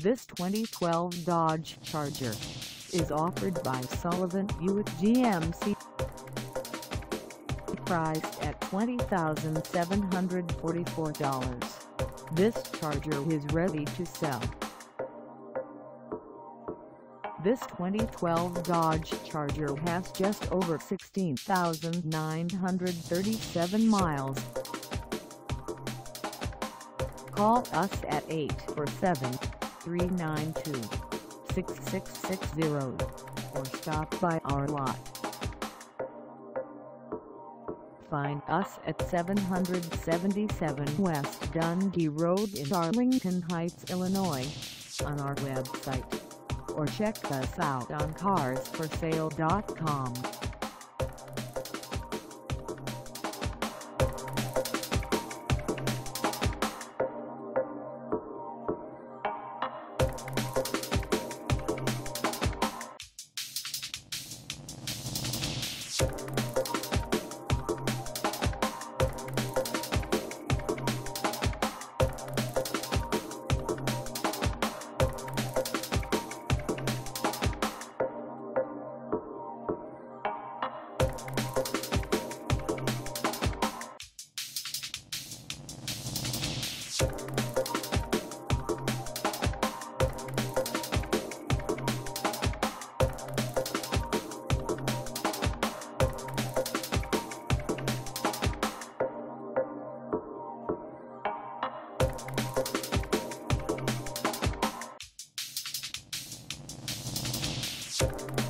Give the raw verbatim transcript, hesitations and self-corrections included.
This twenty twelve Dodge Charger is offered by Sullivan Buick G M C. Priced at twenty thousand seven hundred forty-four dollars, this Charger is ready to sell. This twenty twelve Dodge Charger has just over sixteen thousand nine hundred thirty-seven miles. Call us at eight four seven, three nine two, six six six zero or stop by our lot. Find us at seven seventy-seven West Dundee Road in Arlington Heights, Illinois, on our website, or check us out on cars for sale dot com. You